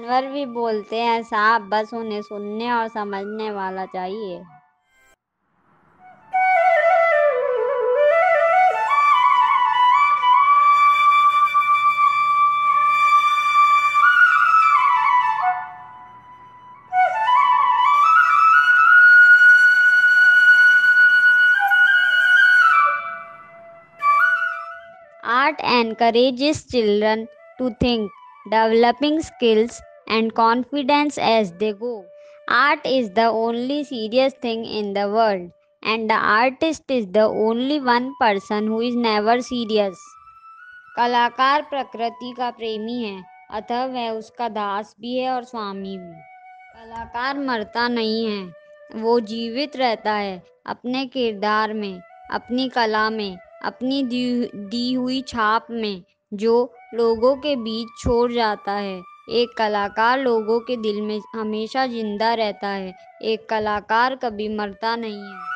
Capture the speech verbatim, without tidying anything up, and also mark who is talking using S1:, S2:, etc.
S1: जानवर भी बोलते हैं साहब, बस उन्हें सुनने और समझने वाला चाहिए। Art encourages children to think, developing skills and confidence as they go. Art is the only serious thing in the world, and the artist is the only one person who is never serious. कलाकार प्रकृति का प्रेमी है, अतः वह उसका दास भी है और स्वामी भी। कलाकार मरता नहीं है, वो जीवित रहता है अपने किरदार में, अपनी कला में, अपनी दी, दी हुई छाप में, जो लोगों के बीच छोड़ जाता है। एक कलाकार लोगों के दिल में हमेशा जिंदा रहता है। एक कलाकार कभी मरता नहीं है।